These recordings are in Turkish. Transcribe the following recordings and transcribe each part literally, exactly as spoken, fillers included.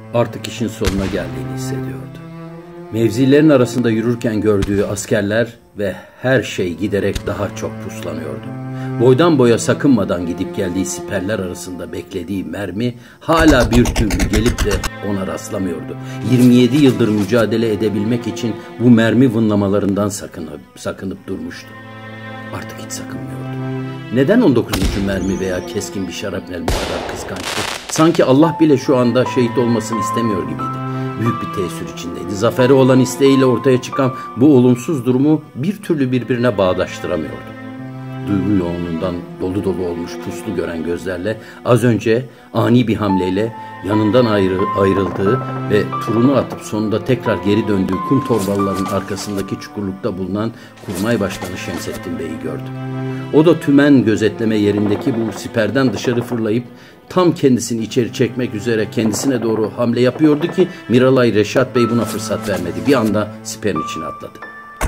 Artık işin sonuna geldiğini hissediyordu. Mevzilerin arasında yürürken gördüğü askerler ve her şey giderek daha çok puslanıyordu. Boydan boya sakınmadan gidip geldiği siperler arasında beklediği mermi hala bir türlü gelip de ona rastlamıyordu. yirmi yedi yıldır mücadele edebilmek için bu mermi vınlamalarından sakınıp, sakınıp durmuştu. Artık hiç sakınmıyordu. Neden on dokuzuncu mermi veya keskin bir şarapnel bu kadar kıskançtı? Sanki Allah bile şu anda şehit olmasını istemiyor gibiydi. Büyük bir teessür içindeydi. Zaferi olan isteğiyle ortaya çıkan bu olumsuz durumu bir türlü birbirine bağdaştıramıyordu. Duygu yoğunluğundan dolu dolu olmuş puslu gören gözlerle az önce ani bir hamleyle yanından ayrı, ayrıldığı ve turunu atıp sonunda tekrar geri döndüğü kum torbalıların arkasındaki çukurlukta bulunan Kurmay Başkanı Şemsettin Bey'i gördü. O da tümen gözetleme yerindeki bu siperden dışarı fırlayıp tam kendisini içeri çekmek üzere kendisine doğru hamle yapıyordu ki Miralay Reşat Bey buna fırsat vermedi. Bir anda siperin içine atladı.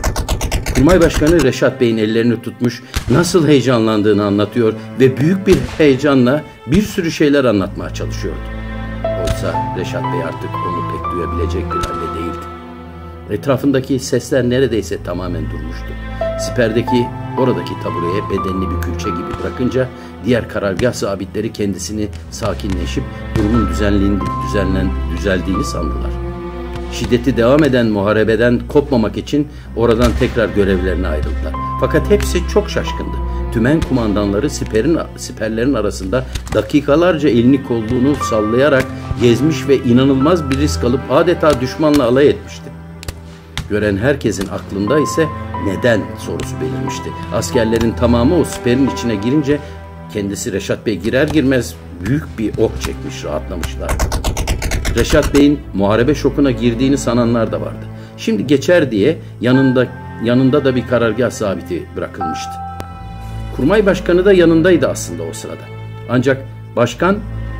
Kurmay Başkanı Reşat Bey'in ellerini tutmuş, nasıl heyecanlandığını anlatıyor ve büyük bir heyecanla bir sürü şeyler anlatmaya çalışıyordu. Oysa Reşat Bey artık onu pek duyabilecek bir halde değildi. Etrafındaki sesler neredeyse tamamen durmuştu. Siperdeki oradaki tabureye bedenini bir külçe gibi bırakınca diğer karargah zabitleri kendisini sakinleşip durumun düzenliğini, düzenlen, düzeldiğini sandılar. Şiddeti devam eden muharebeden kopmamak için oradan tekrar görevlerine ayrıldılar. Fakat hepsi çok şaşkındı. Tümen kumandanları siperin, siperlerin arasında dakikalarca elini kolluğunu sallayarak gezmiş ve inanılmaz bir risk alıp adeta düşmanla alay etmişti. Gören herkesin aklında ise neden sorusu belirmişti. Askerlerin tamamı o siperin içine girince kendisi Reşat Bey girer girmez büyük bir ok çekmiş, rahatlamışlardı. Reşat Bey'in muharebe şokuna girdiğini sananlar da vardı. Şimdi geçer diye yanında yanında da bir karargah zabiti bırakılmıştı. Kurmay Başkanı da yanındaydı aslında o sırada. Ancak başkan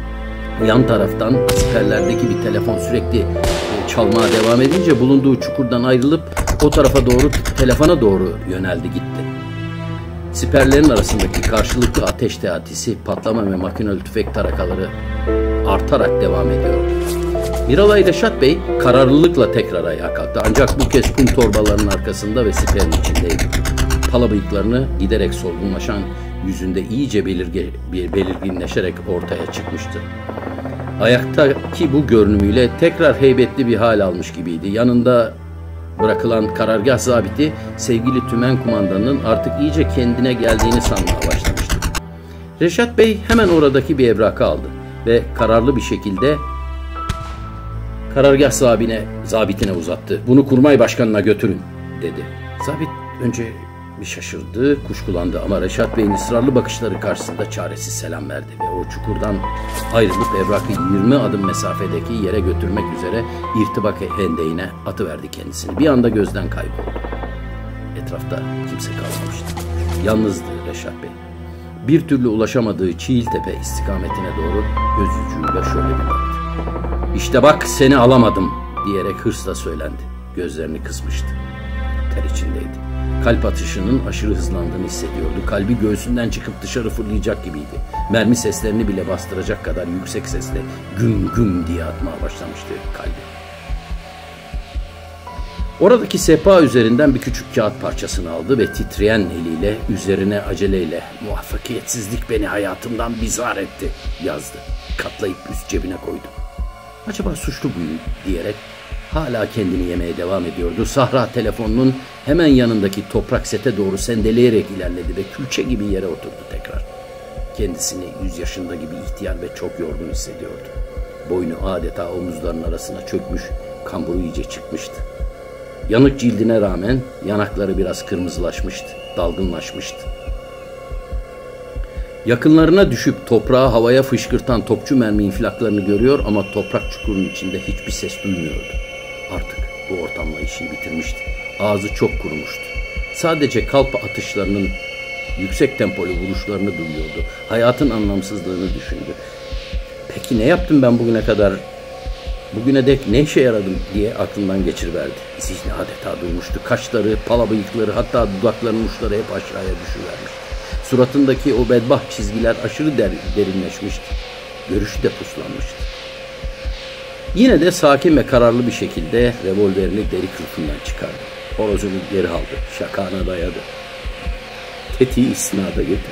yan taraftan siperlerdeki bir telefon sürekli çalmaya devam edince bulunduğu çukurdan ayrılıp o tarafa doğru, telefona doğru yöneldi gitti. Siperlerin arasındaki karşılıklı ateş teatisi, patlama ve makinalı tüfek tarakaları artarak devam ediyordu. Miralay Reşat Bey kararlılıkla tekrar ayağa kalktı. Ancak bu kez kum torbalarının arkasında ve siperin içindeydi. Pala bıyıklarını giderek solgunlaşan yüzünde iyice belirge, belirginleşerek ortaya çıkmıştı. Ayaktaki bu görünümüyle tekrar heybetli bir hal almış gibiydi. Yanında bırakılan karargah zabiti sevgili tümen kumandanının artık iyice kendine geldiğini sanmaya başlamıştı. Reşat Bey hemen oradaki bir evrakı aldı ve kararlı bir şekilde karargah zabine, zabitine uzattı. Bunu Kurmay Başkanı'na götürün dedi. Zabit önce bir şaşırdı, kuşkulandı ama Reşat Bey'in ısrarlı bakışları karşısında çaresiz selam verdi ve o çukurdan ayrılıp evrakı yirmi adım mesafedeki yere götürmek üzere irtibak hendeğine atıverdi kendisini. Bir anda gözden kayboldu. Etrafta kimse kalmamıştı. Yalnızdı Reşat Bey. Bir türlü ulaşamadığı Çiğiltepe istikametine doğru göz ucuyla şöyle bir baktı. "İşte bak seni alamadım" diyerek hırsla söylendi. Gözlerini kısmıştı. Ter içindeydi. Kalp atışının aşırı hızlandığını hissediyordu. Kalbi göğsünden çıkıp dışarı fırlayacak gibiydi. Mermi seslerini bile bastıracak kadar yüksek sesle güm güm diye atmaya başlamıştı kalbi. Oradaki sehpa üzerinden bir küçük kağıt parçasını aldı ve titreyen eliyle üzerine aceleyle "Muvaffakiyetsizlik beni hayatımdan bizar etti" yazdı. Katlayıp üst cebine koydu. Acaba suçlu bu diyerek hala kendini yemeye devam ediyordu. Sahra telefonunun hemen yanındaki toprak sete doğru sendeleyerek ilerledi ve külçe gibi yere oturdu tekrar. Kendisini yüz yaşında gibi ihtiyar ve çok yorgun hissediyordu. Boynu adeta omuzlarının arasına çökmüş, kamburu iyice çıkmıştı. Yanık cildine rağmen yanakları biraz kırmızılaşmıştı, dalgınlaşmıştı. Yakınlarına düşüp toprağı havaya fışkırtan topçu mermi infilaklarını görüyor ama toprak çukurunun içinde hiçbir ses duymuyordu. Artık bu ortamla işini bitirmişti. Ağzı çok kurumuştu. Sadece kalp atışlarının yüksek tempolu vuruşlarını duyuyordu. Hayatın anlamsızlığını düşündü. Peki ne yaptım ben bugüne kadar? Bugüne dek ne işe yaradım diye aklından geçiriverdi. Zihni adeta durmuştu. Kaşları, pala bıyıkları, hatta dudaklarının uçları hep aşağıya düşüvermişti. Suratındaki o bedbaht çizgiler aşırı der, derinleşmişti. Görüşü de puslanmıştı. Yine de sakin ve kararlı bir şekilde revolverini deri kılıfından çıkardı. Horozunu geri aldı, şakağına dayadı. Tetiği isnada getirdi.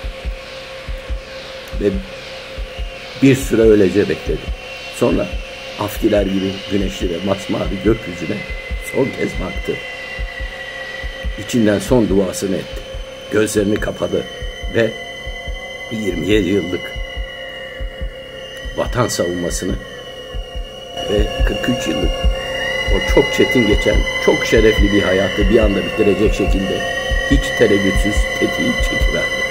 Ve bir süre öylece bekledi. Sonra aftiler gibi güneşli ve masmavi gökyüzüne son kez baktı. İçinden son duasını etti. Gözlerini kapadı ve yirmi yedi yıllık vatan savunmasını ve kırk üç yıllık o çok çetin geçen, çok şerefli bir hayatı bir anda bitirecek şekilde hiç tereddütsüz tetiği çekiverdi.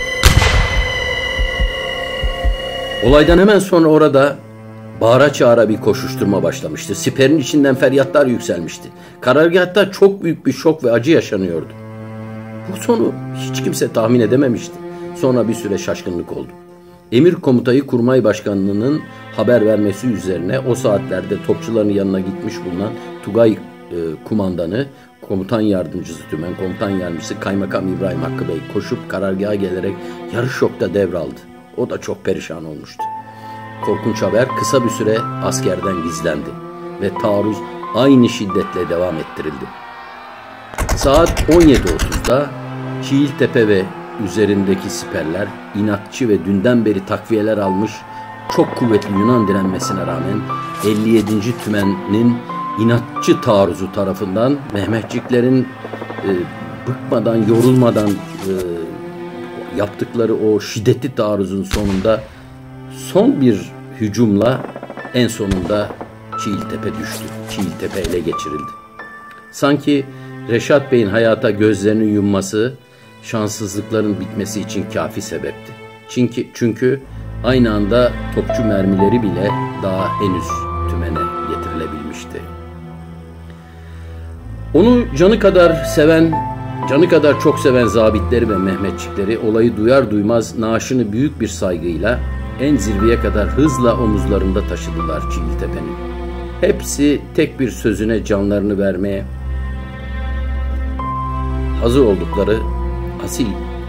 Olaydan hemen sonra orada bağıra çağıra bir koşuşturma başlamıştı. Siperin içinden feryatlar yükselmişti. Karargâhta çok büyük bir şok ve acı yaşanıyordu. Bu sonu hiç kimse tahmin edememişti. Sonra bir süre şaşkınlık oldu. Emir Komutayı Kurmay Başkanlığı'nın haber vermesi üzerine o saatlerde topçuların yanına gitmiş bulunan Tugay e, kumandanı, komutan yardımcısı Tümen, komutan yardımcısı Kaymakam İbrahim Hakkı Bey koşup karargaha gelerek yarı şokta devraldı. O da çok perişan olmuştu. Korkunç haber kısa bir süre askerden gizlendi ve taarruz aynı şiddetle devam ettirildi. Saat on yedi otuzda Çiğiltepe ve üzerindeki siperler inatçı ve dünden beri takviyeler almış çok kuvvetli Yunan direnmesine rağmen elli yedinci Tümen'in inatçı taarruzu tarafından Mehmetçiklerin e, bıkmadan, yorulmadan e, yaptıkları o şiddetli taarruzun sonunda son bir hücumla en sonunda Çiğiltepe düştü. Çiğiltepe ele geçirildi. Sanki Reşat Bey'in hayata gözlerini yumması şanssızlıkların bitmesi için kafi sebepti. Çünkü, çünkü aynı anda topçu mermileri bile daha henüz Tümen'e getirilebilmişti. Onu canı kadar seven, canı kadar çok seven zabitleri ve Mehmetçikleri olayı duyar duymaz naaşını büyük bir saygıyla en zirveye kadar hızla omuzlarında taşıdılar Çiğiltepe'nin. Hepsi tek bir sözüne canlarını vermeye hazır oldukları asil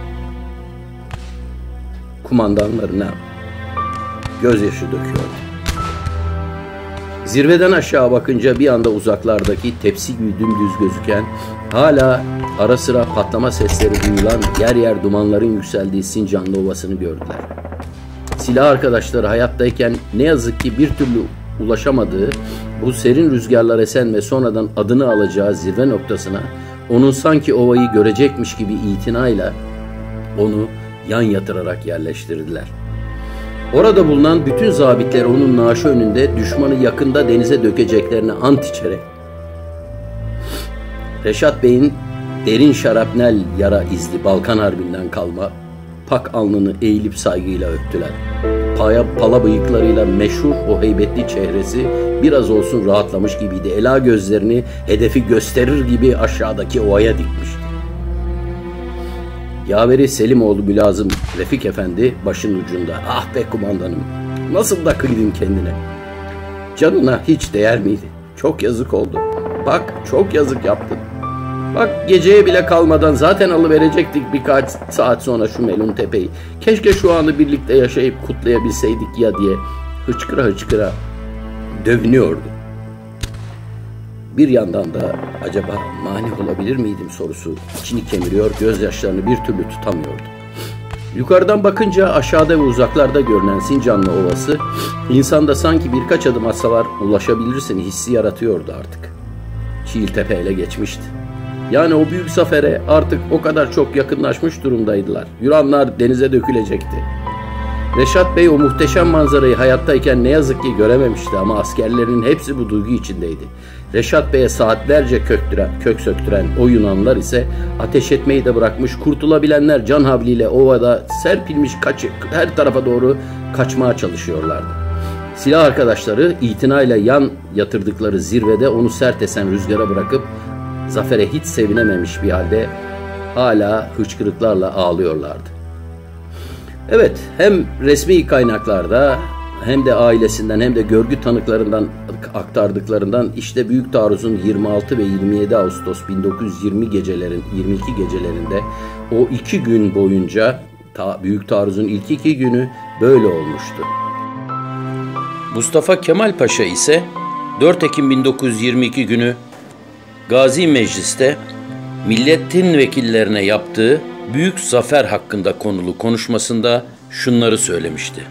kumandanlarına gözyaşı döküyordu. Zirveden aşağı bakınca bir anda uzaklardaki tepsi gibi dümdüz gözüken, hala ara sıra patlama sesleri duyulan, yer yer dumanların yükseldiği Sincanlı Ovası'nı gördüler. Silah arkadaşları hayattayken ne yazık ki bir türlü ulaşamadığı bu serin rüzgarlar esen ve sonradan adını alacağı zirve noktasına onun sanki ovayı görecekmiş gibi itinayla onu yan yatırarak yerleştirdiler. Orada bulunan bütün zabitler onun naaşı önünde düşmanı yakında denize dökeceklerini ant içerek Reşat Bey'in derin şarapnel yara izli Balkan Harbi'nden kalma pak alnını eğilip saygıyla öptüler. Paya, pala bıyıklarıyla meşhur o heybetli çehresi biraz olsun rahatlamış gibiydi. Ela gözlerini hedefi gösterir gibi aşağıdaki ovaya dikmişti. Yaveri Selimoğlu Mülazım Refik Efendi başın ucunda. Ah be kumandanım, nasıl da kıydın kendine. Canına hiç değer miydi? Çok yazık oldu. Bak çok yazık yaptın. Bak geceye bile kalmadan zaten alıverecektik birkaç saat sonra şu Melun Tepe'yi. Keşke şu anı birlikte yaşayıp kutlayabilseydik ya diye hıçkıra hıçkıra dövünüyordu. Bir yandan da acaba mani olabilir miydim sorusu içini kemiriyor, gözyaşlarını bir türlü tutamıyordu. Yukarıdan bakınca aşağıda ve uzaklarda görünen Sincanlı Ovası insanda sanki birkaç adım atsalar ulaşabilirsin hissi yaratıyordu artık. Çiğiltepe ele geçmişti. Yani o büyük zafere artık o kadar çok yakınlaşmış durumdaydılar. Yunanlar denize dökülecekti. Reşat Bey o muhteşem manzarayı hayattayken ne yazık ki görememişti ama askerlerin hepsi bu duygu içindeydi. Reşat Bey'e saatlerce köktüren, kök söktüren o Yunanlar ise ateş etmeyi de bırakmış, kurtulabilenler can havliyle ovada serpilmiş kaçık her tarafa doğru kaçmaya çalışıyorlardı. Silah arkadaşları itinayla yan yatırdıkları zirvede onu sert esen rüzgara bırakıp zafere hiç sevinememiş bir halde hala hıçkırıklarla ağlıyorlardı. Evet, hem resmi kaynaklarda hem de ailesinden hem de görgü tanıklarından aktardıklarından işte Büyük Taarruz'un yirmi altı ve yirmi yedi Ağustos bin dokuz yüz yirmi gecelerin yirmi iki gecelerinde o iki gün boyunca ta, Büyük Taarruz'un ilk iki günü böyle olmuştu. Mustafa Kemal Paşa ise dört Ekim bin dokuz yüz yirmi iki günü Gazi Meclis'te milletin vekillerine yaptığı büyük zafer hakkında konulu konuşmasında şunları söylemişti.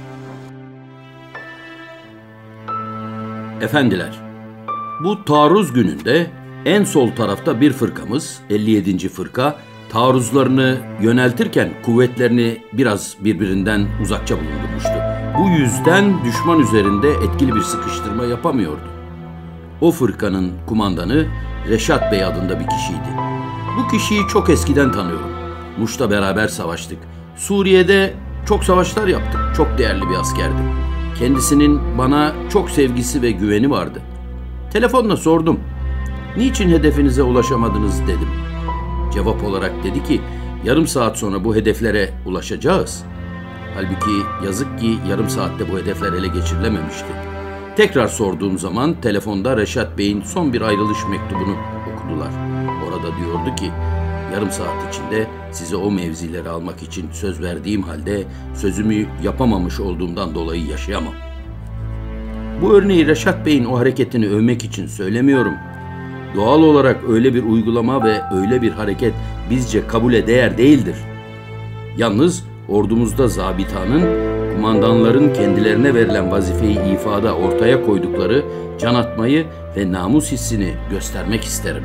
Efendiler, bu taarruz gününde en sol tarafta bir fırkamız, elli yedinci fırka, taarruzlarını yöneltirken kuvvetlerini biraz birbirinden uzakça bulundurmuştu. Bu yüzden düşman üzerinde etkili bir sıkıştırma yapamıyordu. O fırkanın kumandanı Reşat Bey adında bir kişiydi. Bu kişiyi çok eskiden tanıyorum. Muş'ta beraber savaştık. Suriye'de çok savaşlar yaptık. Çok değerli bir askerdi. Kendisinin bana çok sevgisi ve güveni vardı. Telefonla sordum. Niçin hedefinize ulaşamadınız dedim. Cevap olarak dedi ki, yarım saat sonra bu hedeflere ulaşacağız. Halbuki yazık ki yarım saatte bu hedefler ele geçirilememişti. Tekrar sorduğum zaman telefonda Reşat Bey'in son bir ayrılış mektubunu okudular. Orada diyordu ki, yarım saat içinde size o mevzileri almak için söz verdiğim halde sözümü yapamamış olduğumdan dolayı yaşayamam. Bu örneği Reşat Bey'in o hareketini övmek için söylemiyorum. Doğal olarak öyle bir uygulama ve öyle bir hareket bizce kabule değer değildir. Yalnız ordumuzda zabitanın, kumandanların kendilerine verilen vazifeyi ifada ortaya koydukları can atmayı ve namus hissini göstermek isterim.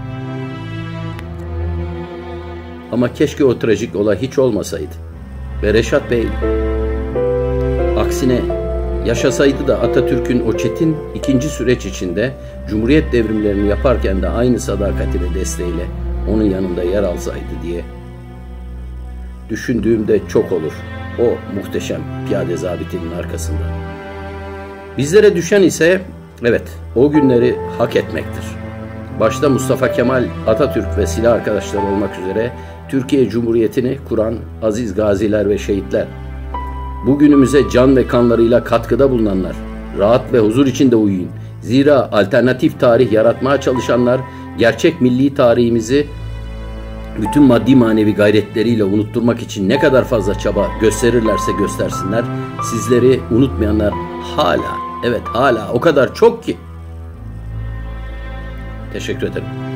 Ama keşke o trajik olay hiç olmasaydı. Ve Reşat Bey aksine yaşasaydı da Atatürk'ün o çetin ikinci süreç içinde Cumhuriyet devrimlerini yaparken de aynı sadakati ve desteğiyle onun yanında yer alsaydı diye düşündüğümde çok olur o muhteşem piyade zabitinin arkasında. Bizlere düşen ise evet o günleri hak etmektir. Başta Mustafa Kemal, Atatürk ve silah arkadaşları olmak üzere Türkiye Cumhuriyeti'ni kuran aziz gaziler ve şehitler, bugünümüze can ve kanlarıyla katkıda bulunanlar, rahat ve huzur içinde uyuyun. Zira alternatif tarih yaratmaya çalışanlar, gerçek milli tarihimizi bütün maddi manevi gayretleriyle unutturmak için ne kadar fazla çaba gösterirlerse göstersinler, sizleri unutmayanlar hala, evet hala o kadar çok ki. Teşekkür ederim.